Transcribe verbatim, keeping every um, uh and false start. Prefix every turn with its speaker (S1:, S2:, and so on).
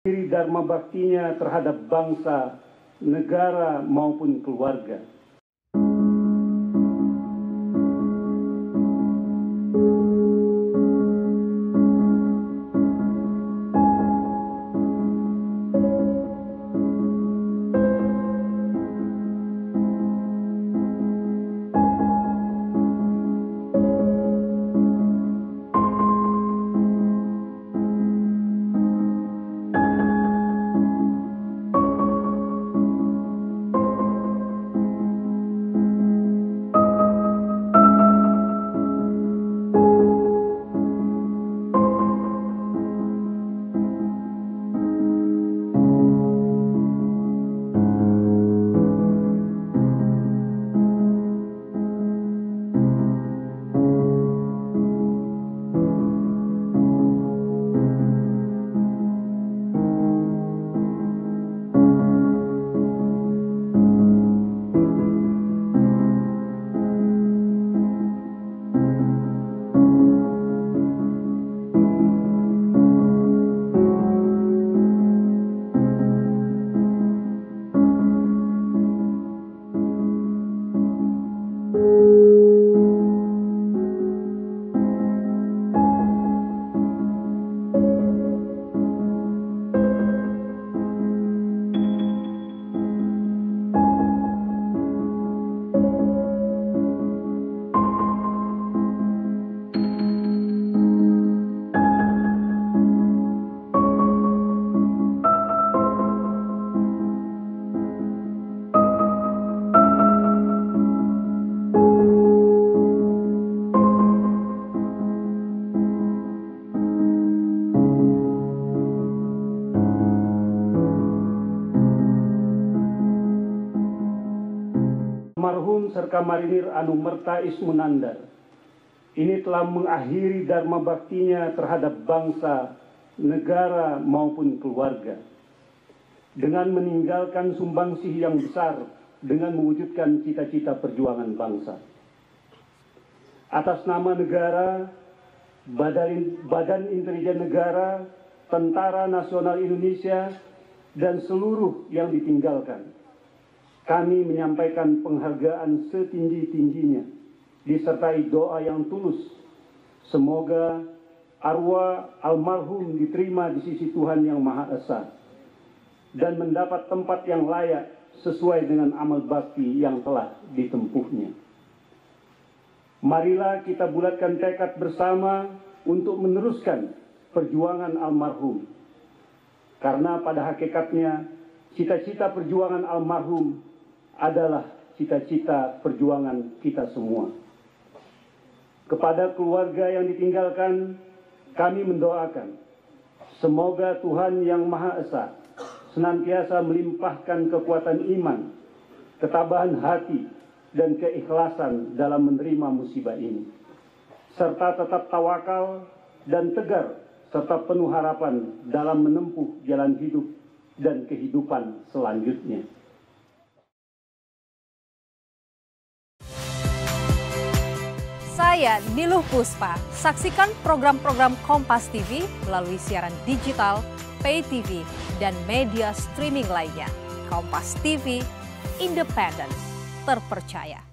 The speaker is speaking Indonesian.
S1: Dharma baktinya terhadap bangsa, negara maupun keluarga. Almarhum Serka Marinir Anu Merta Ismunandar ini telah mengakhiri dharma baktinya terhadap bangsa, negara maupun keluarga dengan meninggalkan sumbangsih yang besar dengan mewujudkan cita-cita perjuangan bangsa. Atas nama negara, Badan, Badan Intelijen Negara, Tentara Nasional Indonesia, dan seluruh yang ditinggalkan, kami menyampaikan penghargaan setinggi-tingginya, disertai doa yang tulus. Semoga arwah almarhum diterima di sisi Tuhan Yang Maha Esa dan mendapat tempat yang layak sesuai dengan amal bakti yang telah ditempuhnya. Marilah kita bulatkan tekad bersama untuk meneruskan perjuangan almarhum. Karena pada hakikatnya cita-cita perjuangan almarhum adalah cita-cita perjuangan kita semua. Kepada keluarga yang ditinggalkan, kami mendoakan semoga Tuhan Yang Maha Esa senantiasa melimpahkan kekuatan iman, ketabahan hati, dan keikhlasan dalam menerima musibah ini, serta tetap tawakal dan tegar serta penuh harapan dalam menempuh jalan hidup dan kehidupan selanjutnya.
S2: Saya Niluh Puspa. Saksikan program-program Kompas T V melalui siaran digital, pay T V, dan media streaming lainnya. Kompas T V, independen, terpercaya.